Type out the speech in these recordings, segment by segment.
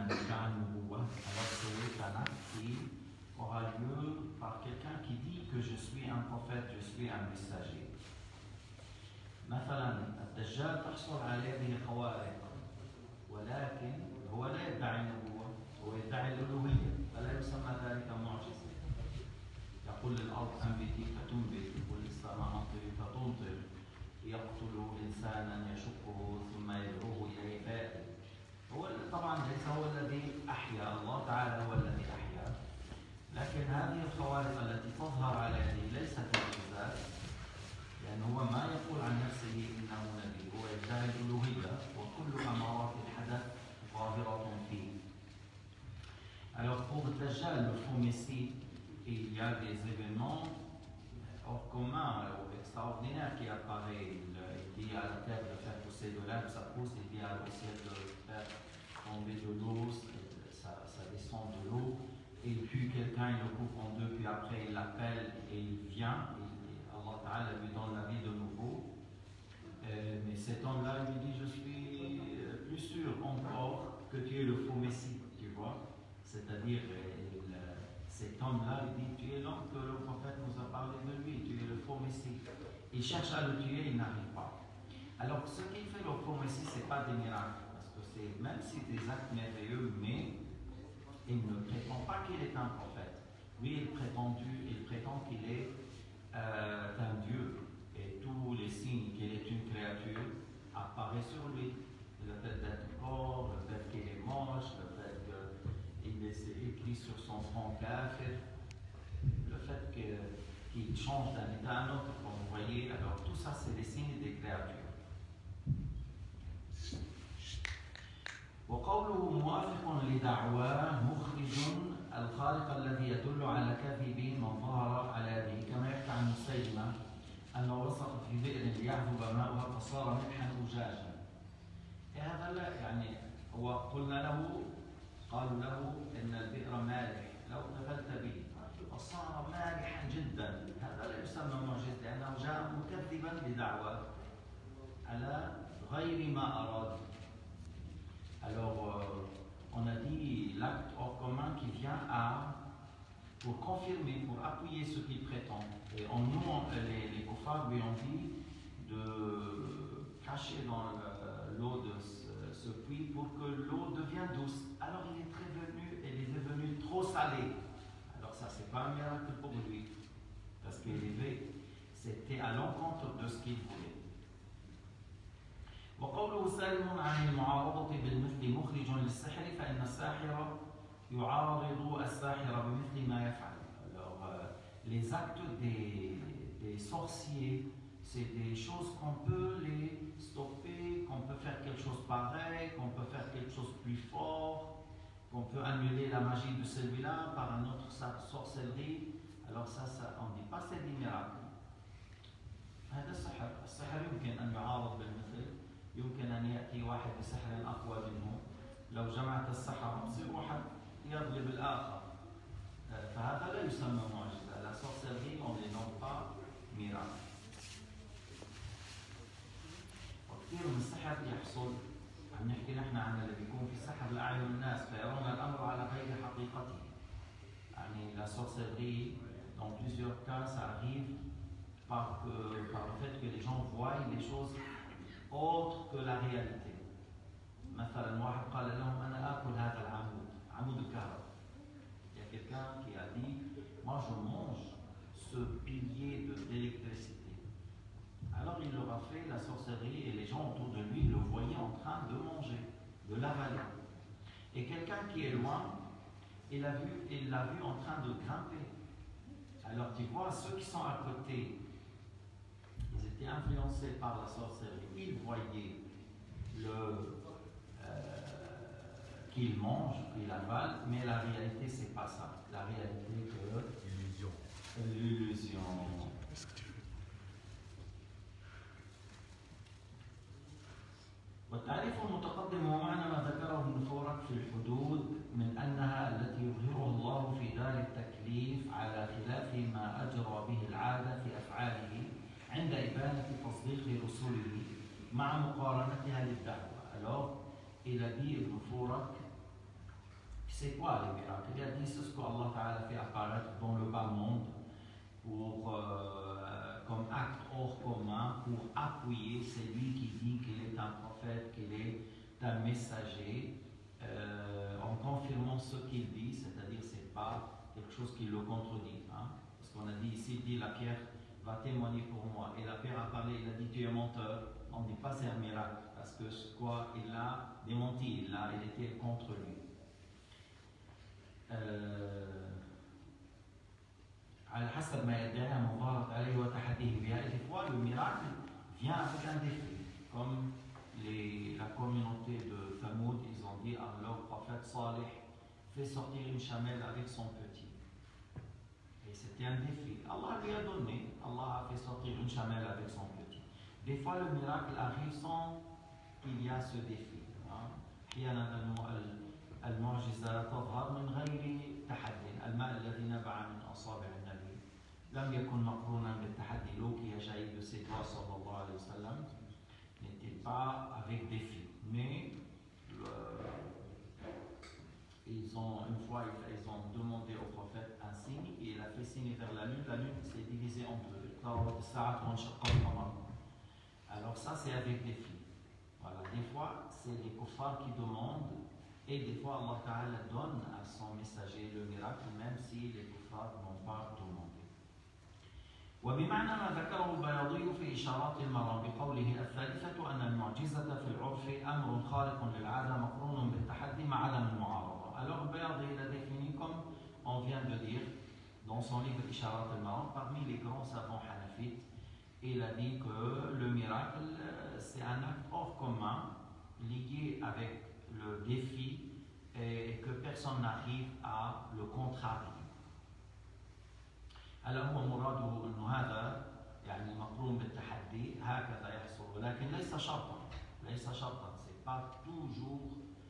alors c'est un acte qui aura lieu par quelqu'un qui dit que je suis un prophète, je suis un messager. مثلا الدجال تحصل عليه به خوارق ولكن هو لا يدعي النبوة، هو يدعي الألوهية، فلا يسمى ذلك معجزة. يقول للأرض أنبتي فتنبت، يقول للسماء أمطري فتمطر، يقتل إنسانا يشقه ثم يدعوه إليه فائل. هو طبعا ليس هو الذي أحيا، الله تعالى هو الذي أحيا، لكن هذه الخوارق التي تظهر على يده ليست معجزات، لأن هو ما يقول عن نفسه إنه نبي، هو يدعي الألوهية وكل أمارات الحدث ظاهرة فيه. Alors pour Dajjal, le faux messie, il y a des événements hors commun ou extraordinaires qui apparaissent. Il dit à la terre de faire pousser de l'herbe, ça pousse, il dit au ciel de faire tomber de l'eau, ça descend de l'eau, et puis quelqu'un il le coupe en deux, puis après il l'appelle et il vient, et Allah Ta'ala lui donne la vie de nouveau. Mais cet homme-là lui dit, je suis plus sûr encore que tu es le faux messie, tu vois. C'est-à-dire, cet homme-là, il dit, tu es l'homme que le prophète nous a parlé de lui, tu es le faux messie. Il cherche à le tuer, il n'arrive pas. Alors, ce qu'il fait le faux messie, ce n'est pas des miracles, parce que c'est même si des actes merveilleux, mais il ne prétend pas qu'il est un prophète. Lui, il prétend qu'il est un Dieu, et tous les signes qu'il est une créature apparaissent sur lui. Le fait d'être corps, le fait qu'il est moche, le fait qu'il est écrit sur son front kafir, le fait qu'il change d'un état à un autre, comme vous voyez, alors tout ça c'est des signes des créatures. وقوله موافق لدعواه مخرج الخالق الذي يدل على كذب من ظهر على يده، كما يحكى عن مسيلمة أنه وسط في بئر ليعذب ماؤها فصار ملحا أجاجا. هذا لا يعني هو قلنا له، قالوا له إن البئر مالح لو تفلت به فصار مالحا جدا، هذا لا يسمى معجزة لأنه جاء مكذبا بدعوة على غير ما أراد. Alors, on a dit l'acte hors commun qui vient pour confirmer, pour appuyer ce qu'il prétend. Et en nous, les koufars lui ont dit de cacher dans l'eau de ce puits pour que l'eau devienne douce. Alors il est prévenu, elle est devenue trop salée. Alors ça, c'est pas un miracle pour lui, parce qu'il c'était à l'encontre de ce qu'il voulait. وقوله سالم عن المعارضة بالمثل مخرج للسحر فإن الساحر يعارض الساحر بمثل ما يفعل. Alors, les actes des sorciers, c'est des choses qu'on peut les stopper, qu'on peut faire quelque chose pareil, qu'on peut faire quelque chose plus fort, qu'on peut annuler la magie de celui-là par un autre sorcellerie. Alors ça on ne dit pas c'est des miracles. هذا السحر، السحر يمكن أن يعارض بالمثل، يمكن أن يأتي واحد بسحر أقوى منه، لو جمعت السحرة يصير واحد يغلب الآخر، فهذا لا يسمى معجزة. La sorcellerie on ne les nomme pas miracle. وكثير من السحر يحصل، عم نحكي نحن عن اللي بيكون في سحر لأعين الناس فيرون الأمر على غير حقيقته. يعني la sorcellerie, dans plusieurs cas, ça arrive par le fait que les gens voient les choses autres que la réalité. مثلا واحد قال لهم أنا آكل هذا العمود، عمود الكهرباء. Il y a quelqu'un qui a dit, moi je mange ce pilier d'électricité. Alors il leur a fait la sorcellerie et les gens autour de lui le voyaient en train de manger, de l'avaler. Et quelqu'un qui est loin, il l'a vu en train de grimper. Alors tu vois, ceux qui sont à côté, ils étaient influencés par la sorcellerie. Ils voyaient qu'il mange, qu'il avale, mais la réalité c'est pas ça. La réalité que l'illusion. والتعريف المتقدم هو معنى ما ذكره ابن فورك في الحدود من أنها التي يظهره الله في دار التكليف على خلاف ما أجرى به العادة في أفعاله عند إبانة تصديق رسله مع مقارنتها للدعوة. Alors, il a dit Ibn Fourak c'est quoi les miracles? Il a dit c'est ce qu'Allah Ta'ala fait apparaître dans le bas monde comme acte hors commun pour appuyer celui qui dit qu'il est un prophète, qu'il est un messager, en confirmant ce qu'il dit, c'est-à-dire c'est pas quelque chose qui le contredit. Hein? Parce qu'on a dit ici, il dit la pierre va témoigner pour moi. Et la pierre a parlé, il a dit tu es menteur. On ne dit pas c'est un miracle, parce que quoi, il a démenti, il était contre lui. على حسب ما يدعيها مظاهرة عليه وتحديه بها. Et des fois, le miracle vient avec un défi. Comme la communauté de Thamoud, ils ont dit à leur prophète Salih, fais sortir une chamelle avec son petit. Et c'était un défi. Allah lui a donné, Allah a fait sortir une chamelle avec son petit. Des fois, le miracle arrive sans qu'il y a ce défi. المعجزة تظهر من غير تحدي. الماء الذي نبع من أصابع النبي لم يكن مقرونا بالتحدي. L'eau qui a jailli de ses doigts sallallahu alayhi wa sallam n'était pas avec défi. Mais une fois ils ont demandé au prophète un signe et il a fait signe vers la lune. La lune s'est divisée en deux. Alors ça c'est avec défi. Voilà. Des fois c'est les kuffars qui demandent. Et des fois, Allah Ta'ala donne à son messager le miracle, même si les kuffars n'ont pas demandé. وبمعنى ما ذكره البياضي في إشارات المرام بقوله الثالثة أن المعجزة في العرف أمر خارق للعادة مقرون بالتحدي مع عدم المعارضة. Alors le Bayadi l'a défini comme on vient de dire dans son livre إشارات المرام parmi les grands savants hanafites. Il a dit que le miracle c'est un acte hors commun lié avec le défi et que personne n'arrive à le contrarier. Alors هو مراده انه هذا يعني مقرون بالتحدي هكذا يحصل ولكن ليس شرطا c'est pas toujours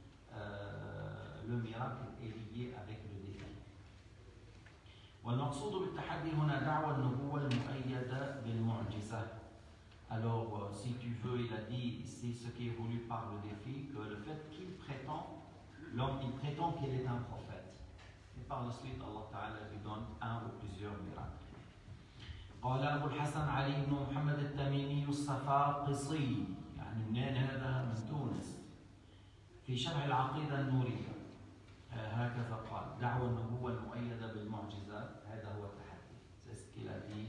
le miracle est lié avec le défi. والمقصود بالتحدي هنا دعوى النبوة المؤيدة بالمعجزة. Alors, si tu veux, il a dit ici ce qui est voulu par le défi, que le fait qu'il prétend, l'homme il prétend qu'il est un prophète. Et par la suite, Allah Ta'ala lui donne un ou plusieurs miracles. قال أبو الحسن علي بن محمد التميمي الصفاقسي يعني منين هذا؟ من تونس في شرح العقيدة النورية هكذا قال دعوى النبوة المؤيدة بالمعجزات هذا هو التحدي. C'est ce qu'il a dit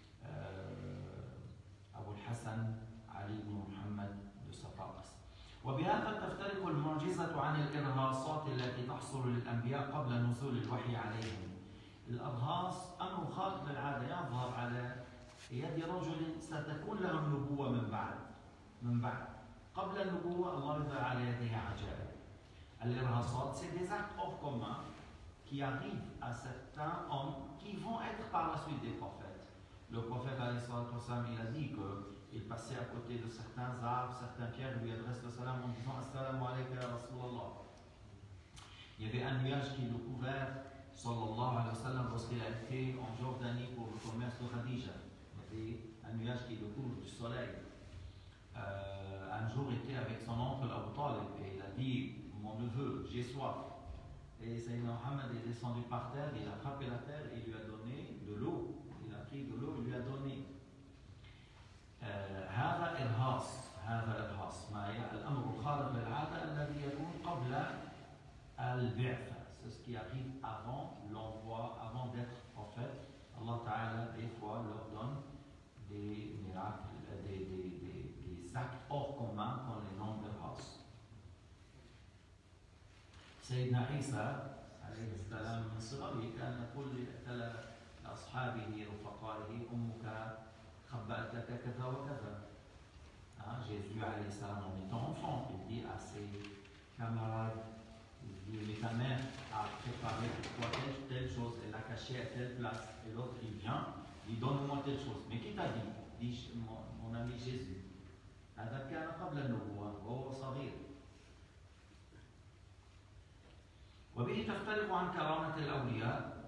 أبو الحسن علي بن محمد de صفاقس. وبهذا تفترق المعجزة عن الإرهاصات التي تحصل للأنبياء قبل نزول الوحي عليهم. الإرهاص أمر خارق للعادة يظهر على يد رجل ستكون له النبوة من بعد قبل النبوة الله يظهر على يده عجائب. الإرهاصات c'est des actes hors commun qui arrivent à certains hommes qui vont être par la suite des prophètes. Le prophète alayhi salatu wassalam, il a dit qu'il passait à côté de certains arbres, certaines pierres, lui adresse le salam en disant Assalamu alayka ya Rasulallah. Il y avait un nuage qui le couvert, sallallahu alayhi wa sallam, lorsqu'il a été en Jordanie pour le commerce de Khadija. Il y avait un nuage qui le couvre du soleil. Un jour, il était avec son oncle Abu Talib et il a dit mon neveu, j'ai soif. Et Sayyidina Muhammad est descendu par terre, il a frappé la terre et il lui a donné de l'eau. Il a pris de l'eau, il lui a donné. هذا إرهاص ما الأمر الخارق للعادة الذي يكون قبل البعثة. C'est ce qui arrive avant l'envoi, avant d'être prophète. Allah Ta'ala des fois leur donne des miracles, des actes hors commun qu'on les nomme d'Irhas. سيدنا عيسى عليه السلام من صغره كان يقول لأصحابه رفقائه أمك خبأت لك كذا وكذا. Jésus alayhi salam en étant enfant, il dit à ses camarades, il dit mais ta mère a préparé pour toi telle chose, elle l'a caché à telle place, et l'autre il vient, il dit donne-moi telle chose. Mais qui t'a dit? Dit mon ami Jésus. هذا كان قبل النبوة وهو صغير. وبه تختلف عن كرامة الأولياء.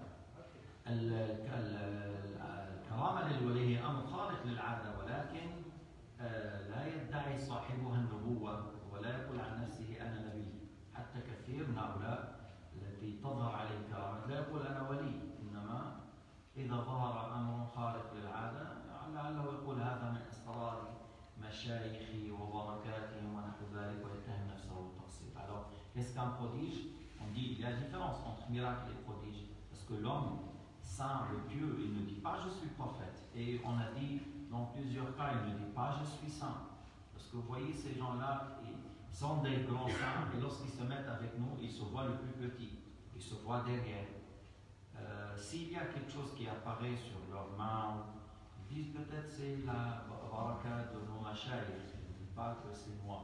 الكرامة للولي هي أمر خارق للعادة ولكن لا يدعي صاحبها النبوة ولا يقول عن نفسه أنا نبي. حتى كثير من هؤلاء التي تظهر عليه الكرامة لا يقول أنا ولي، إنما إذا ظهر أمر خارق للعادة لعله يقول هذا من أسرار مشايخي وبركاتهم ونحو ذلك ويتهم نفسه بالتقصير. Alors, qu'est-ce qu'un prodige? On dit il y a une différence entre miracle et prodige. Parce que l'homme saint, le pieux, il ne dit pas je suis prophète. Et on a dit dans plusieurs cas, il ne dit pas je suis saint. Parce que vous voyez, ces gens-là, ils sont des grands saints et lorsqu'ils se mettent avec nous, ils se voient le plus petit, ils se voient derrière. S'il y a quelque chose qui apparaît sur leurs mains, ils disent peut-être c'est la baraka de nos mashayikh, ils ne disent pas que c'est moi.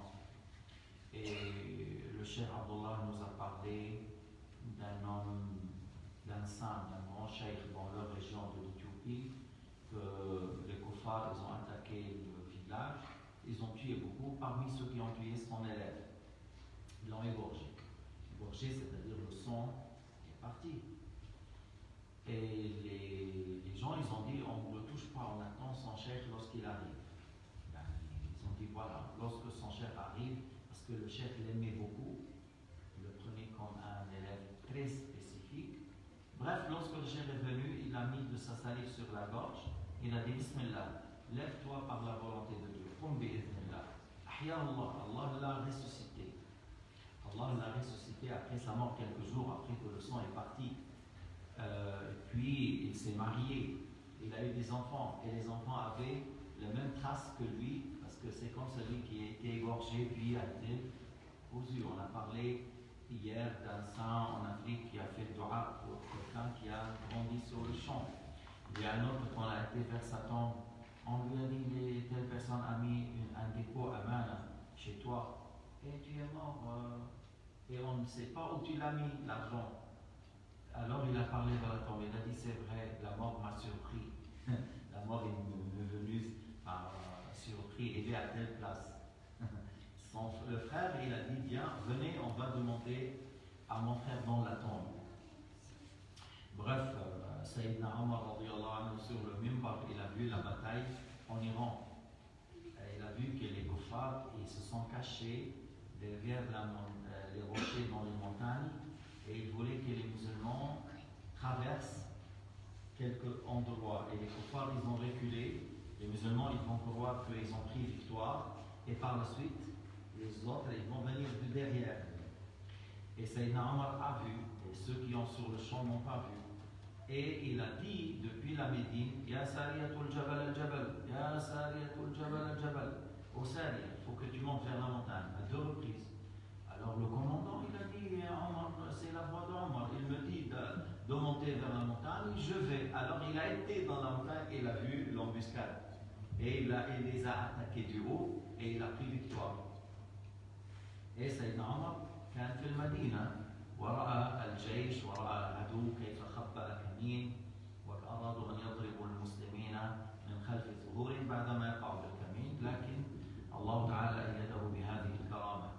Et le Cheikh Abdullah nous a parlé d'un homme, d'un saint, d'un grand cheikh dans leur région de l'Éthiopie, que les koufars ils ont attaqué le village, ils ont tué beaucoup. Parmi ceux qui ont tué son élève, ils l'ont égorgé. Égorgé, c'est-à-dire le sang est parti. Et les gens, ils ont dit, on ne le touche pas, on attend son cheikh lorsqu'il arrive. Ben, ils ont dit, voilà, lorsque son cheikh arrive, parce que le cheikh l'aimait beaucoup, il le prenait comme un élève très spécifique. Bref, lorsque le cheikh est venu, il a mis de sa salive sur la gorge, il a dit, Bismillah, lève-toi par la volonté de Dieu, qum bi'idhnillah. Ahya Allah, Allah l'a ressuscité. Allah l'a ressuscité après sa mort, quelques jours après que le sang est parti. Puis il s'est marié, il a eu des enfants et les enfants avaient les mêmes traces que lui parce que c'est comme celui qui a été égorgé puis a été cousu. On a parlé hier d'un saint en Afrique qui a fait dua pour quelqu'un qui a grandi sur le champ. Il y a un autre quand on a été vers sa tombe, on lui a dit telle personne a mis un dépôt à main chez toi et tu es mort et on ne sait pas où tu l'as mis l'argent. Alors il a parlé dans la tombe, il a dit c'est vrai, la mort m'a surpris. La mort est venue surpris, il est à telle place. Le frère, il a dit viens, venez, on va demander à mon frère dans la tombe. Bref, Sayyidina Omar sur le mimbar, il a vu la bataille en Iran. Il a vu que les koufars, ils se sont cachés derrière les rochers dans les montagnes. Et il voulait que les musulmans traversent quelques endroits. Et les koufars, ils ont reculé. Les musulmans, ils vont croire qu'ils ont pris victoire. Et par la suite, les autres, ils vont venir de derrière. Et Sayyidina Omar a vu, et ceux qui sont sur le champ n'ont pas vu. Et il a dit, depuis la Médine, Ya Sariyatul Jabal al-Jabal, Ya Sariyatul Jabal al-Jabal. Au Sariya, il faut que tu montes vers la montagne, à 2 reprises. Alors le commandant, il a dit, Omar, c'est la voix d'Omar, il me dit de monter vers la montagne, je vais. Alors il a été dans la montagne et il a vu l'embuscade. Et il les a attaqués du haut et il a pris victoire. Et Sayyidina Omar, كان في المدينة ورأى الجيش ورأى العدو كيف خبأ كمين وأرادوا أن يضربوا المسلمين من خلف ظهورهم بعدما يقعوا بالكمين، لكن الله تعالى أيده بهذه الكرامة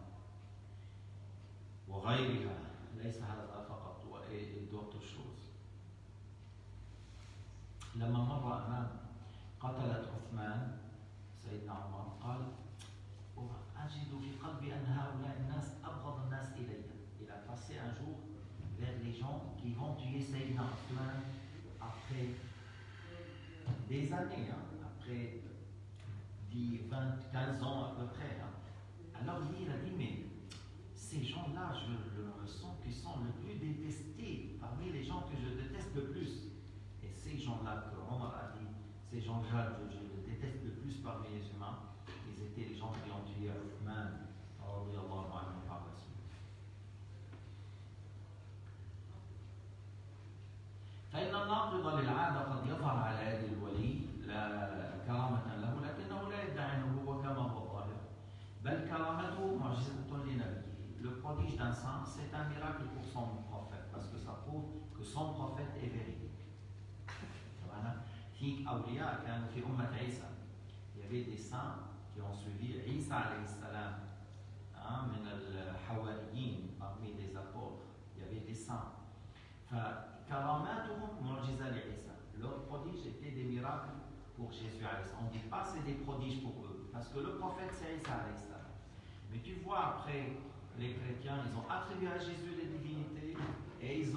وغيرها. ليس هذا فقط d'autres choses. لما مر أمام قتلة عثمان سيدنا عمر قال أجد في قلبي أن هؤلاء الناس أبغض الناس إلي. Il a passé un jour vers les gens qui vont tuer Sayyidina Othman après des années, après 10, 20, 15 ans à peu près. Alors lui, il a dit, mais ces gens-là, je me sens qu'ils sont le plus détestés parmi les gens que je déteste le plus. Et ces gens-là que Omar a dit, ces gens-là, je les déteste le plus parmi les humains, ils étaient les gens qui ont tué Uthman, radiyallahu anhu, par la suite. فإن الناقض للعادة قد يظهر على يد الولي لا كرامة له لكنه لا يدعي النبوة كما هو ظاهر بل كرامته معجزة لنبيه. Le prodige d'un saint, c'est un miracle pour son prophète parce que ça prouve que son prophète est véridique. في أولياء كانوا في أمة عيسى. Il y avait des saints qui ont suivi Isa alayhi salam, من الحواريين parmi les apôtres. Il y avait des saints. فكراماتهم معجزة لعيسى. Leurs prodiges étaient des miracles pour Jésus alayhi salam. On ne dit pas c'est des prodiges pour eux parce que le prophète c'est Isa alayhi salam. Mais tu vois après les chrétiens, ils ont attribué à Jésus les divinités et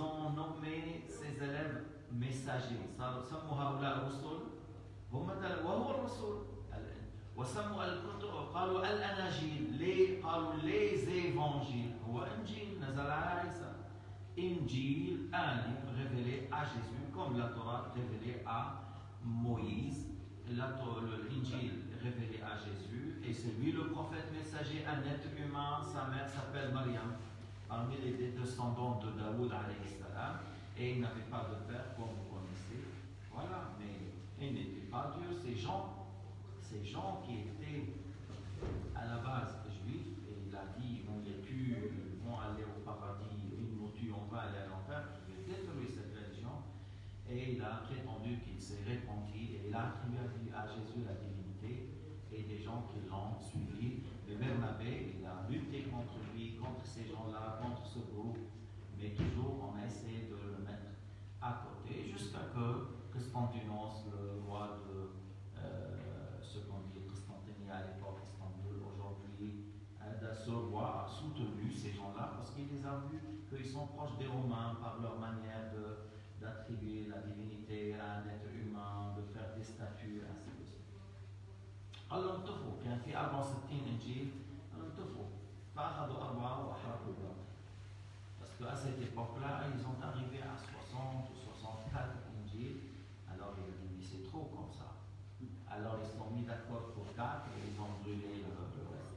ont nommé ces élèves messagers. سموا هؤلاء الرسل هم وهو الرسول. وسموا الكتب قالوا الأناجيل. ليه قالوا les évangiles. هو إنجيل نزل على عيسى. Injil, un livre révélé à Jésus, comme la Torah révélée à Moïse. L'Injil révélé à Jésus, et c'est lui le prophète messager, un être humain. Sa mère s'appelle Mariam, parmi les descendants de Daoud alayhi salam, et il n'avait pas de père, comme vous connaissez. Voilà, mais il n'était pas Dieu. Ces gens qui étaient à la base juifs, et il a dit ils vont aller au paradis, ils nous tuent, on va aller à l'enfer, il a détruit cette religion, et il a prétendu qu'il s'est repenti, et il a attribué à Jésus la divinité, et des gens qui l'ont suivi. Le Bernabé, il a lutté contre lui, contre ces gens-là, contre ce groupe, mais toujours on a essayé de le mettre à côté, jusqu'à que Constantinos, le roi de ce qu'on dit Constantinople à l'époque, Istanbul, aujourd'hui, ce roi a soutenu ces gens-là parce qu'il les a vus qu'ils sont proches des Romains par leur manière d'attribuer la divinité à un être humain, de faire des statues, ainsi de suite. Alors, انتفوا كان في 64 إنجيل انتفوا فأخذوا 4 وأحرقوا الباقي. Parce qu'à cette époque-là, ils ont arrivé à 60 ou 64 Injil. Alors il a dit, mais c'est trop comme ça. Alors ils se sont mis d'accord pour 4 et ils ont brûlé le reste.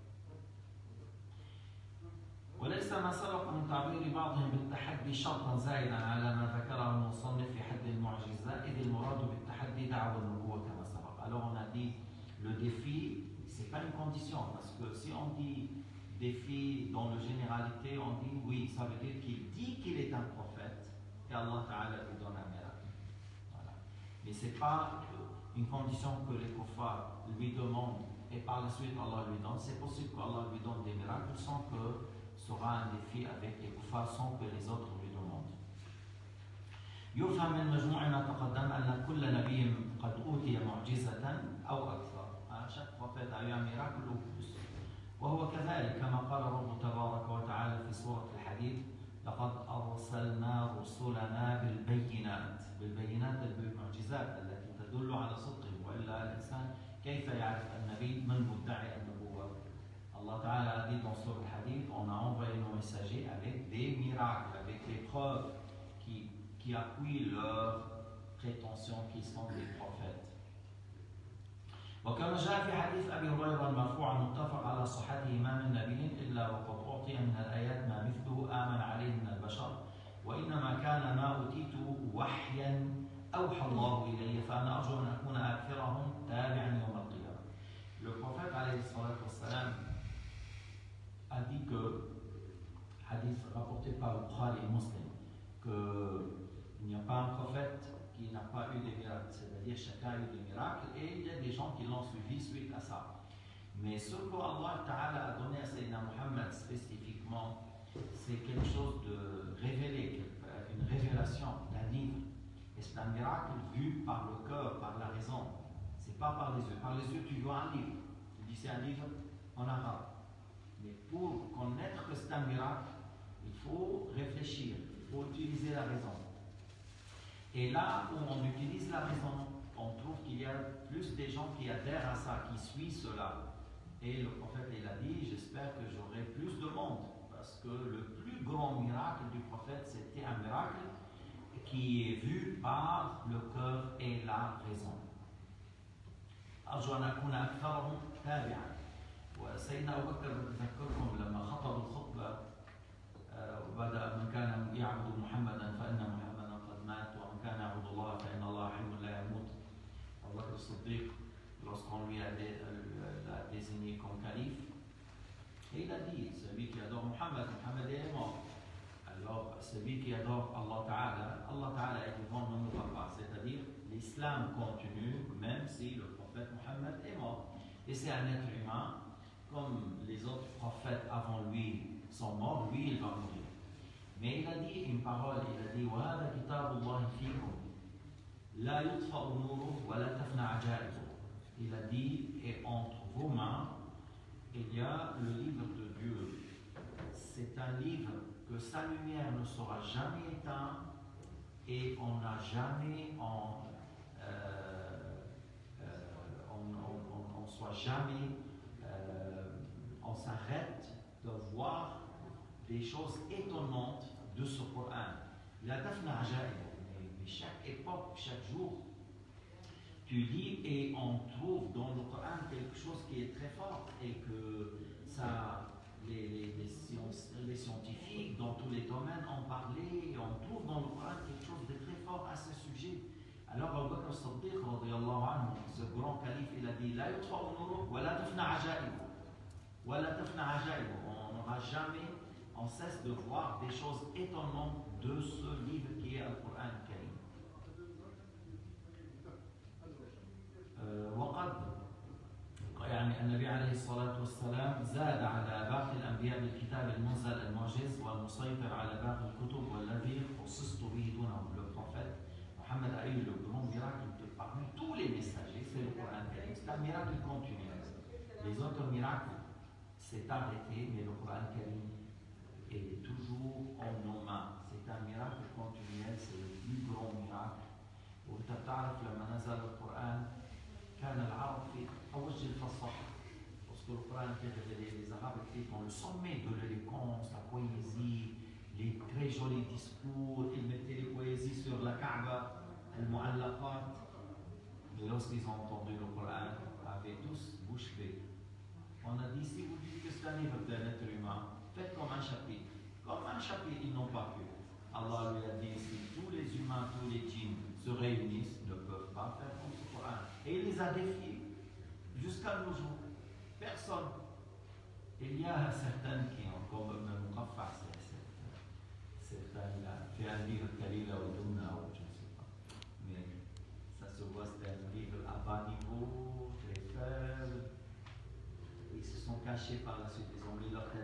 وليس ما سبق من تعبير بعضهم بالتحدي شرطا زائدا على ما ذكره المصنف في حد المعجزة إذ المراد بالتحدي دعوى النبوة كما سبق. Alors on a dit le défi, c'est pas une condition parce que si on dit défi dans la généralité, on dit oui, ça veut dire qu'il dit qu'il est un prophète et Allah Ta'ala lui donne un miracle. Voilà. Mais c'est pas une condition que les kuffars lui demandent et par la suite Allah lui donne. C'est possible qu'Allah lui donne des miracles sans que sera un défi avec les kuffars, sans que les autres lui demandent. يفهم من مجموع ما تقدم أن كل نبي قد أوتي معجزة أو أكثر. Chaque prophète a eu un miracle ou plus. وهو كذلك كما قال رب تبارك وتعالى في سورة الحديد لقد أرسلنا رسلنا بالبينات بالمعجزات التي تدل على صدقه وإلا الإنسان كيف يعرف النبي من مدعي النبوة. Allah Ta'ala a dit dans Sourate Al-Hadid, on a envoyé nos messagers avec des miracles, avec des preuves qui appuient leur prétention qu'ils sont des prophètes. وكما جاء في حديث أبي هريرة المرفوع المتفق على صحته ما من نبي إلا وقد أعطي من الآيات ما مثله آمن عليه من البشر وإنما كان ما أوتيت وحيا أوحى الله إلي فأنا أرجو أن أكون أكثرهم تابعا يوم القيامة. Le prophète عليه الصلاة والسلام a dit que, hadith rapporté par Bukhari et Muslim, qu'il n'y a pas un prophète qui n'a pas eu des miracles, c'est-à-dire chacun a eu des miracles et il y a des gens qui l'ont suivi suite à ça. Mais ce que Allah Ta'ala a donné à Sayyidina Muhammad spécifiquement, c'est quelque chose de révélé, une révélation d'un livre. Et c'est un miracle vu par le cœur, par la raison. C'est pas par les yeux. Par les yeux, tu vois un livre. Tu dis c'est un livre en arabe. Mais pour connaître que c'est un miracle, il faut réfléchir, il faut utiliser la raison. Et là où on utilise la raison, on trouve qu'il y a plus de gens qui adhèrent à ça, qui suivent cela. Et le prophète, il a dit, j'espère que j'aurai plus de monde, parce que le plus grand miracle du prophète, c'était un miracle qui est vu par le cœur et la raison. أرجو أن أكون أكثرهم تابعا. وسيدنا أبو بكر بتذكركم لما خطب الخطبة وبدأ من كان يعبد محمدا فإن محمدا قد مات ومن كان يعبد الله فإن الله حي لا يموت. Abu Bakr as-Siddiq, lorsqu'on lui a désigné comme calife, et il a dit, celui qui adore Muhammad, Muhammad est mort. Alors, celui qui adore Allah Ta'ala est vivant, ne mourra pas. C'est-à-dire, l'islam continue même si le prophète Muhammad est mort. Et c'est un être humain, comme les autres prophètes avant lui sont morts, lui il va mourir. Mais il a dit une parole, il a dit وَهَذَا كِتَابُ اللَّهِ فِيكُمْ لَا يُطْفَأُ نُورُهُ وَلَا تَفْنَى عَجَائِبُهُ. Il a dit, et entre vos mains, il y a le livre de Dieu. C'est un livre que sa lumière ne sera jamais éteinte et on n'a jamais, on soit jamais, on s'arrête de voir des choses étonnantes de ce Coran. La tafna ajaïb, mais chaque époque, chaque jour, tu lis et on trouve dans le Coran quelque chose qui est très fort et que ça, les scientifiques dans tous les domaines ont parlé et on trouve dans le Coran quelque chose de très fort à ce sujet. Alors Abu Bakr as-Siddiq, ce grand calife, il a dit La yutfa'u nuruk wa la tafna ajaïb. Wa la tafna ajaïb. On n'aura jamais, on cesse de voir des choses étonnantes de ce livre qui est le Coran Karim. وقد يعني النبي عليه الصلاة والسلام زاد على باقي الأنبياء بالكتاب المنزل المعجز والمسيطر على باقي الكتب والذي خصصت به دونه. Le prophète Mohammed a eu le grand miracle parmi tous les messagers, c'est le Coran Karim. C'est un miracle continuel. Les autres miracles s'est arrêté, mais le Coran Karim est toujours en nos mains. C'est un miracle continuel, c'est le plus grand miracle. وانت بتعرف لما نزل القرآن كان العرب في أوج الفصاحة. Parce que le Coran était révélé, les Arabes étaient dans le sommet de l'élégance, la poésie, les très jolis discours. Ils mettaient les poésies sur la Kaaba, al-Mu'allaqat. Mais lorsqu'ils ont entendu le Coran, avaient tous bouche bée. On a dit si vous dites que c'est un livre d'un être humain, faites comme un chapitre. Comme un chapitre, ils n'ont pas pu. Allah lui a dit si tous les humains, tous les djinns se réunissent, ne peuvent pas faire comme ce Coran. Et il les a défiés jusqu'à nos jours. Personne. Il y a certains qui ont comme même Muqaffa, certains fait un livre Kalila ou Dumna ou je ne sais pas. Mais ça se voit, c'est un livre à bas niveau, très faible. Ils se sont cachés par la suite, ils ont mis leur